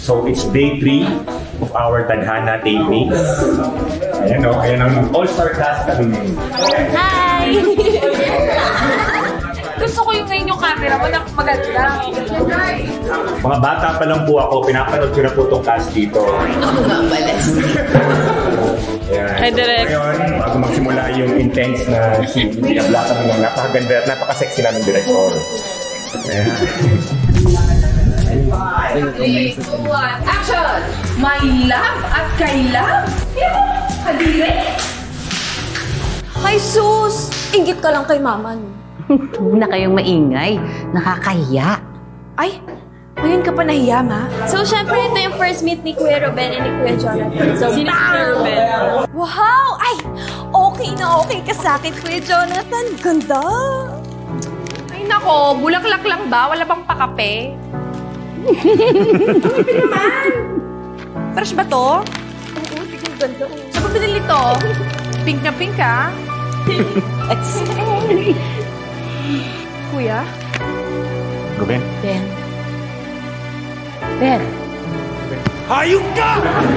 So it's day 3 of our Tadhana taping. Ayan o, ayan ang all-star cast kami ngayon. Hi! Gusto ko yung ngayon yung camera mo na maganda. Mga bata pa lang po ako, pinapanood ko na po itong cast dito. Ako nga balas. Hi, Direk. Ngayon, bago magsimula yung intense na scene, pinablakan mo ng napakaganda at napaka-sexy namin director. Ayan. 3, 2, 1, action! My love at kay love? Kadire! Ay, sus! Inggit ka lang kay mama, no? Huwag na kayong maingay. Nakakahiya. Ay, ngayon ka pa nahiya, ma? So, syempre, ito yung first meet ni Kuya Ruben and ni Kuya Jonathan. So, Sino si Kuya Ruben? Wow! Ay, okay na okay ka sa akin, Kuya Jonathan. Ganda! Ay nako, bulaklak lang ba? Wala bang pakape? Hindi naman! Fresh ba to? Oo, tignan ganda. Saan mo binili to? Pink na pink, ha? Kuya? Ruben? Ben. Ben. Hayop ka!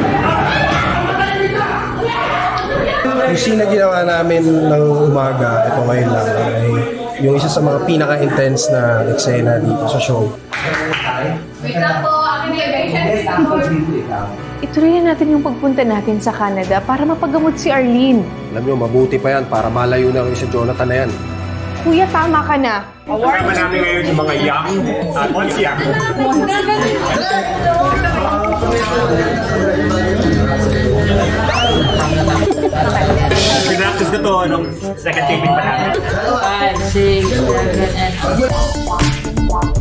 Yung scene na ginawa namin ng umaga, ito ngayon lang, ay yung isa sa mga pinaka-intense na eksena dito sa show. Wait lang po, aking Ituloy na natin yung pagpunta natin sa Canada para mapagamot si Arlene. Alam nyo, mabuti pa yan para malayo na kayo sa Jonathan na yan. Kuya, tama ka na. Kasama namin ngayon yung mga young at only young. Pinractice ko to nung second taping pa namin. 5, 6, 7, 8.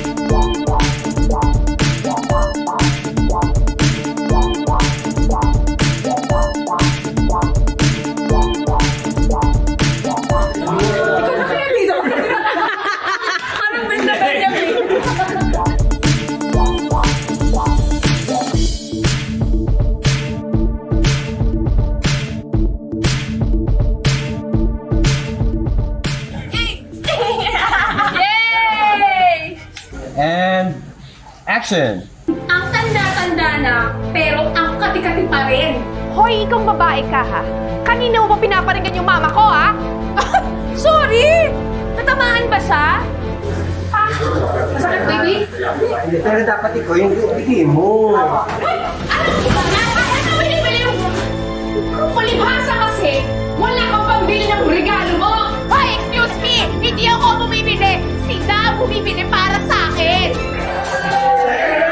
And action! Ang tanda-tanda na, pero ang kati-kati pa rin. Hoy, ikaw babae ka, ha? Kanina mo ba pinaparinggan yung mama ko, ha? Sorry! Natamaan ba siya? Masakit, baby? Pero dapat ikaw yung bigay mo. Ano bili-bili? Palibhasa kasi, wala kang pambili ng regalo mo! Hoy, excuse me! Hindi ako bumibili! Sila bumibili para sa akin!